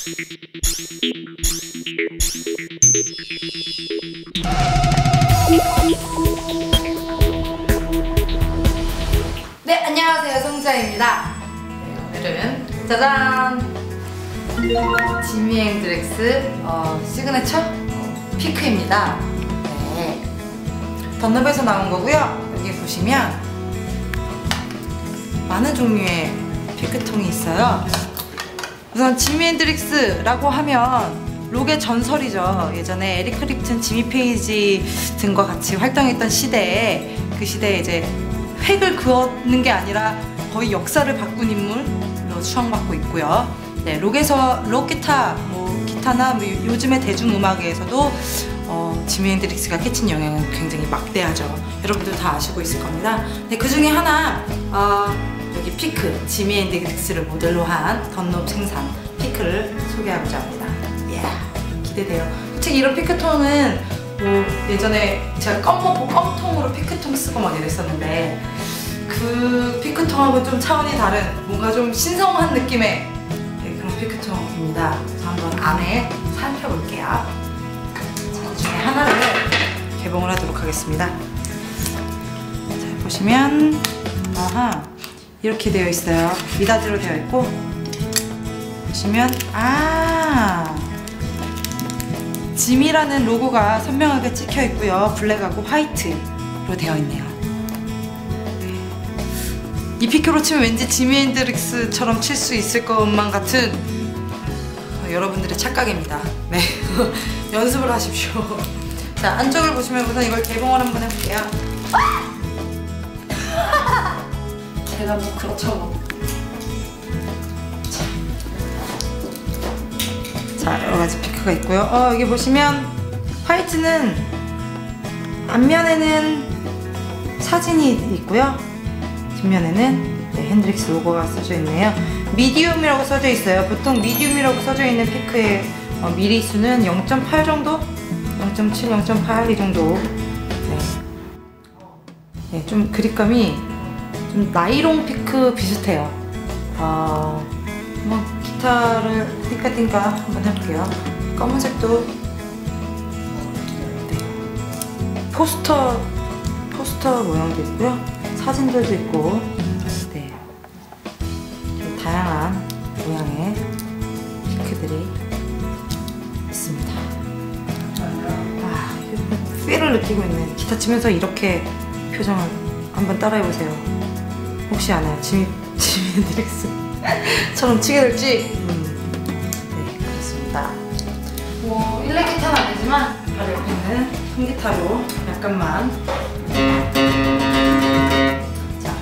네, 안녕하세요. 송지아입니다. 오늘은 짜잔! 지미 핸드릭스 시그니처 피크입니다. 네. 던너브에서 나온 거고요. 여기 보시면 많은 종류의 피크통이 있어요. 우선 지미 핸드릭스라고 하면 록의 전설이죠. 예전에 에릭 클립튼, 지미 페이지 등과 같이 활동했던 시대에 그 시대에 이제 획을 그었는 게 아니라 거의 역사를 바꾼 인물로 추앙받고 있고요. 네, 록에서 록 기타, 기타나 요즘의 대중음악에서도 지미 핸드릭스가 끼친 영향은 굉장히 막대하죠. 여러분들 다 아시고 있을 겁니다. 네, 그 중에 하나 여기 피크, 지미 핸드릭스를 모델로 한 던롭 생산 피크를 소개하고자 합니다. 기대돼요. 특히 이런 피크통은 예전에 제가 껌통으로 피크통 쓰고 막 이랬었는데 그 피크통하고 좀 차원이 다른 뭔가 좀 신성한 느낌의 그런 피크통입니다. 그래서 한번 안에 살펴볼게요. 자, 이 중에 하나를 개봉을 하도록 하겠습니다. 자, 보시면 이렇게 되어 있어요. 미닫이로 되어 있고 보시면 지미라는 로고가 선명하게 찍혀 있고요. 블랙하고 화이트로 되어 있네요. 이 피크로 치면 왠지 지미 핸드릭스처럼 칠 수 있을 것만 같은 여러분들의 착각입니다. 네, 연습을 하십시오. 자, 안쪽을 보시면 우선 이걸 개봉을 한번 해볼게요. 제가 뭐 그렇죠. 자, 여러가지 피크가 있고요. 여기 보시면 화이트는 앞면에는 사진이 있고요. 뒷면에는 핸드릭스 로고가 써져 있네요. 미디움이라고 써져 있어요. 보통 미디움이라고 써져 있는 피크의 미리수는 0.8 정도? 0.7, 0.8 이 정도. 네, 좀 그립감이 좀 나이롱 피크 비슷해요. 기타를 띵까띵까 한번 해볼게요. 검은색도 포스터 모양도 있고요. 사진들도 있고 좀 다양한 모양의 피크들이 있습니다. 필을 느끼고 있네. 기타 치면서 이렇게 표정을 한번 따라해보세요. 혹시 아나요? 지미 핸드릭스처럼 치게 될지? 네, 그렇습니다. 일렉 기타는 아니지만 바로 옆에는 통기타로 약간만. 자.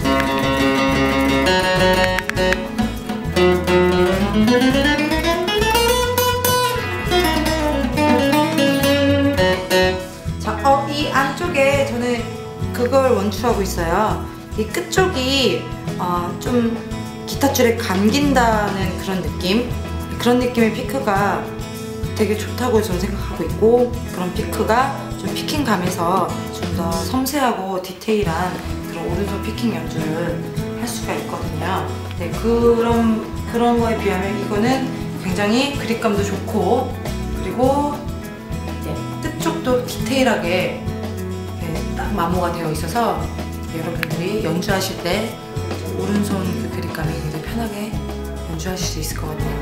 자, 이 안쪽에 저는 그걸 원추하고 있어요. 이 끝쪽이 좀 기타줄에 감긴다는 그런 느낌의 피크가 되게 좋다고 저는 생각하고 있고, 그런 피크가 좀 피킹감에서 좀 더 섬세하고 디테일한 그런 오른손 피킹 연주를 할 수가 있거든요. 네, 그런 거에 비하면 이거는 굉장히 그립감도 좋고, 그리고 끝쪽도 디테일하게 딱 마모가 되어 있어서 여러분들이 연주하실 때 오른손 그 그립감이 굉장히 편하게 연주하실 수 있을 것 같아요.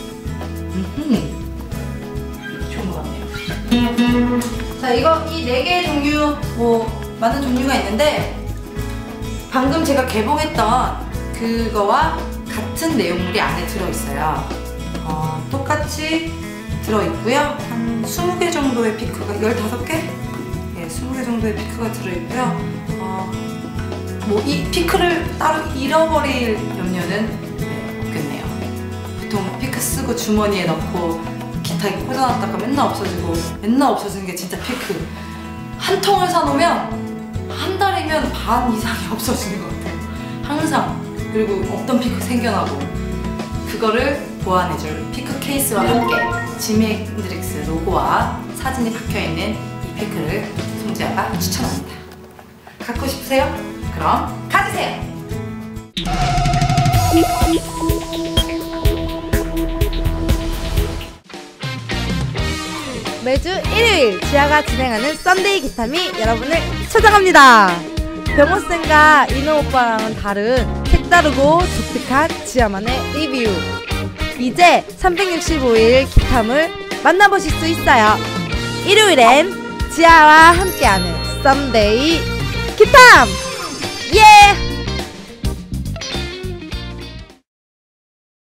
좋은 것 같네요. 자, 이 4개의 종류, 많은 종류가 있는데 방금 제가 개봉했던 그거와 같은 내용물이 안에 들어있어요. 똑같이 들어있고요. 한 20개 정도의 피크가, 15개? 20개 정도의 피크가 들어있고요. 이 피크를 따로 잃어버릴 염려는 없겠네요. 보통 피크 쓰고 주머니에 넣고 기타에 꽂아놨다가 맨날 없어지는 게 진짜 피크. 한 통을 사놓으면 한 달이면 반 이상이 없어지는 것 같아요. 항상. 그리고 없던 피크 생겨나고, 그거를 보완해줄 피크 케이스와 함께 지미 핸드릭스 로고와 사진이 박혀있는 이 피크를 송지아가 추천합니다. 갖고 싶으세요? 그럼 가지세요! 매주 일요일 지아가 진행하는 썬데이 기타미 여러분을 찾아갑니다. 병호쌤과 이노 오빠랑은 다른 색다르고 독특한 지아만의 리뷰. 이제 365일 기탐을 만나보실 수 있어요. 일요일엔 지아와 함께하는 썬데이 기탐! 예!